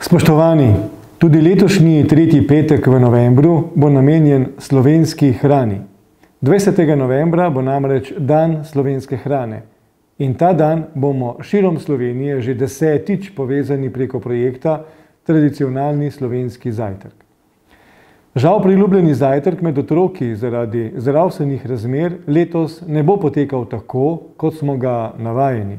Spoštovani, tudi letošnji tretji petek v novembru bo namenjen slovenski hrani. 20. novembra bo namreč dan slovenske hrane in ta dan bomo širom Slovenije že desetič povezani preko projekta Tradicionalni slovenski zajtrk. Žal priljubljeni zajtrk med otroki zaradi zdravstvenih razmer letos ne bo potekal tako, kot smo ga navajeni.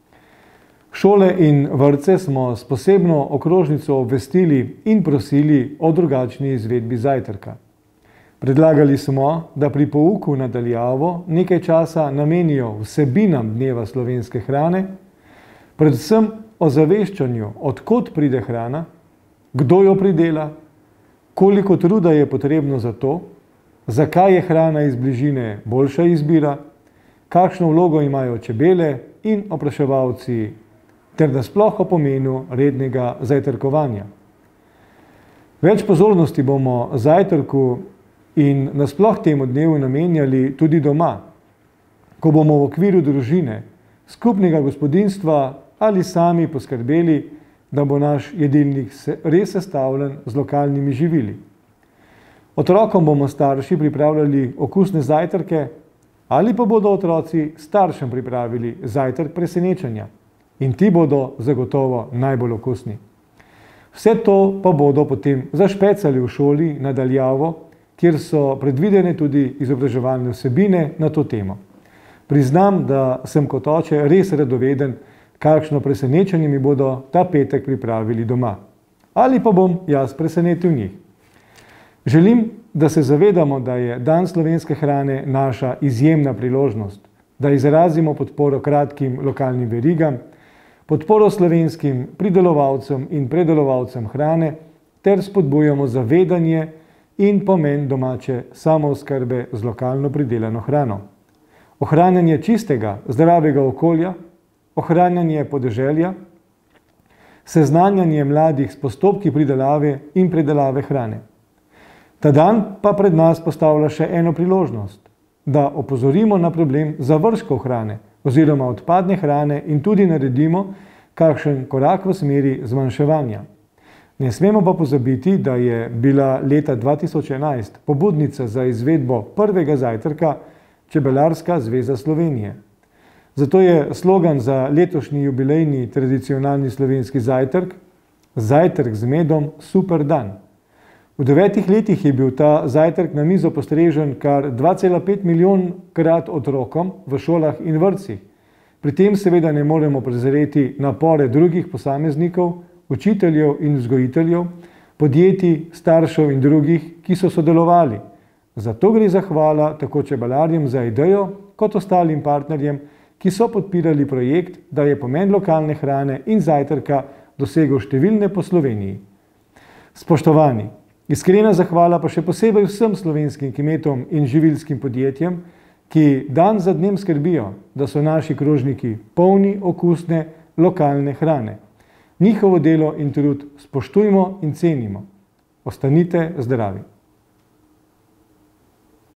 Šole in vrtce smo s posebno okrožnico obvestili in prosili o drugačni izvedbi zajtrka. Predlagali smo, da pri pouku na daljavo nekaj časa namenijo vsebinam dneva slovenske hrane, predvsem ozaveščanju, od kod pride hrana, kdo jo pridela, koliko truda je potrebno za to, zakaj je hrana iz bližine boljša izbira, kakšno vlogo imajo čebele in opraševalci, ter nasploh o pomenu rednega zajtrkovanja. Več pozornosti bomo zajtrku in nasploh temu dnevu namenjali tudi doma, ko bomo v okviru družine, skupnega gospodinjstva ali sami poskrbeli, da bo naš jedilnik res sestavljen z lokalnimi živili. Otrokom bomo starši pripravljali okusne zajtrke ali pa bodo otroci staršem pripravili zajtrk presenečenja. In ti bodo zagotovo najbolj okusni. Vse to pa bodo potem zašpecali v šoli na daljavo, kjer so predvidene tudi izobraževalne vsebine na to temo. Priznam, da sem kot oče res radoveden, kakšno presenečenje mi bodo ta petek pripravili doma. Ali pa bom jaz presenetil njih. Želim, da se zavedamo, da je dan slovenske hrane naša izjemna priložnost, da izrazimo podporo kratkim lokalnim verigam, podporo slovenskim pridelovalcem in predelovalcem hrane ter spodbujamo zavedanje in pomen domače samooskrbe z lokalno pridelano hrano. Ohranjanje čistega, zdravega okolja, ohranjanje podeželja, seznanjanje mladih s postopki pridelave in predelave hrane. Ta dan pa pred nas postavlja še eno priložnost, da opozorimo na problem zavržkov hrane oziroma odpadne hrane in tudi naredimo kakšen korak v smeri zmanjševanja. Ne smemo pa pozabiti, da je bila leta 2011 pobudnica za izvedbo prvega zajtrka Čebelarska zveza Slovenije. Zato je slogan za letošnji jubilejni tradicionalni slovenski zajtrk Zajtrk z medom, super dan. V 9 letih je bil ta zajtrk na mizo postrežen kar 2,5 milijonkrat otrokom v šolah in vrtcih. Pri tem seveda ne moremo prezreti napore drugih posameznikov, učiteljev in vzgojiteljev, podjetij, staršev in drugih, ki so sodelovali. Zato gre zahvala tako čebelarjem za idejo, kot ostalim partnerjem, ki so podpirali projekt, da je pomen lokalne hrane in zajtrka dosegel številne po Sloveniji. Spoštovani, iskrena zahvala pa še posebej vsem slovenskim kmetom in živilskim podjetjem, ki dan za dnem skrbijo, da so naši krožniki polni okusne lokalne hrane. Njihovo delo in trud spoštujmo in cenimo. Ostanite zdravi.